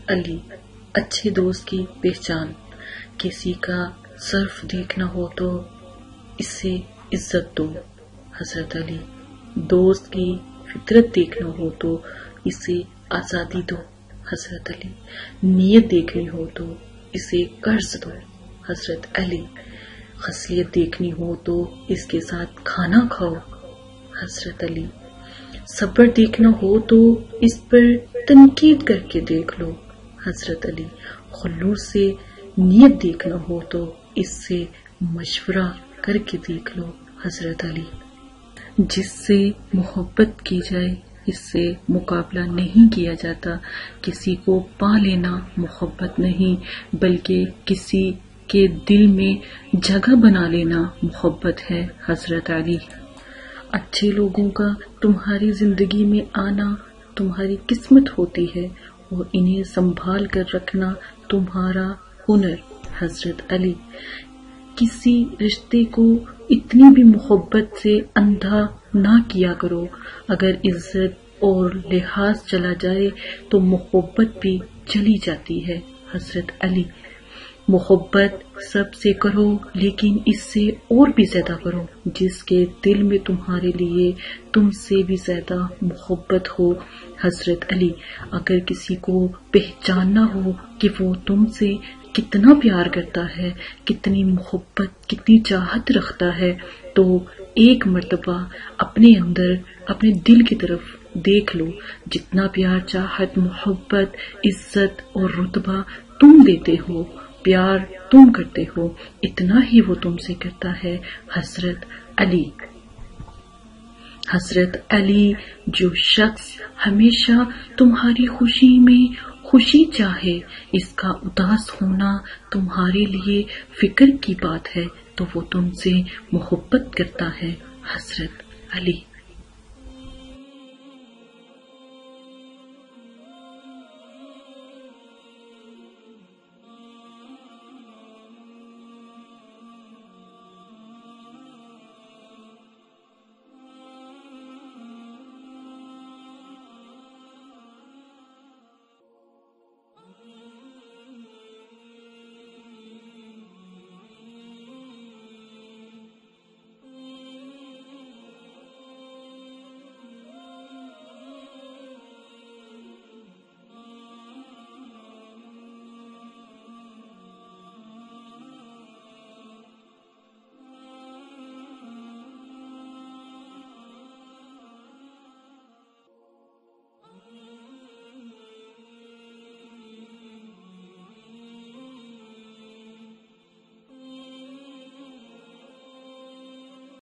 علی اچھے دوست کی پہچان، کسی کا صرف دیکھنا ہو تو اسے عزت دو، حضرت علی۔ دوست کی فطرت دیکھنا ہو تو اسے آزادی دو، حضرت علی۔ نیت دیکھنی ہو تو اسے قرض دو، حضرت علی۔ خصلت دیکھنی ہو تو اس کے ساتھ کھانا کھاؤ، حضرت علی۔ صبر دیکھنا ہو تو اس پر تنقید کر کے دیکھ لو، حضرت علی۔ خلوص سے نیت دیکھنا ہو تو اس سے مشورہ کر کے دیکھ لو، حضرت علی۔ جس سے محبت کی جائے اس سے مقابلہ نہیں کیا جاتا۔ کسی کو پا لینا محبت نہیں بلکہ کسی کے دل میں جگہ بنا لینا محبت ہے، حضرت علی۔ اچھے لوگوں کا تمہاری زندگی میں آنا تمہاری قسمت ہوتی ہے اور انہیں سنبھال کر رکھنا تمہارا ہنر، حضرت علی۔ کسی رشتے کو اتنی بھی محبت سے اندھا نہ کیا کرو، اگر عزت اور لحاظ چلا جائے تو محبت بھی چلی جاتی ہے، حضرت علی۔ محبت سب سے کرو لیکن اس سے اور بھی زیادہ کرو جس کے دل میں تمہارے لیے تم سے بھی زیادہ محبت ہو، حضرت علی۔ اگر کسی کو پہچاننا ہو کہ وہ تم سے کتنا پیار کرتا ہے، کتنی محبت، کتنی چاہت رکھتا ہے، تو ایک مرتبہ اپنے اندر، اپنے دل کی طرف دیکھ لو۔ جتنا پیار، چاہت، محبت، عزت اور رتبہ تم دیتے ہو، پیار تم کرتے ہو، اتنا ہی وہ تم سے کرتا ہے، حضرت علی۔ حضرت علی، جو شخص ہمیشہ تمہاری خوشی میں خوشی چاہے، اس کا اداس ہونا تمہارے لیے فکر کی بات ہے تو وہ تم سے محبت کرتا ہے، حضرت علی۔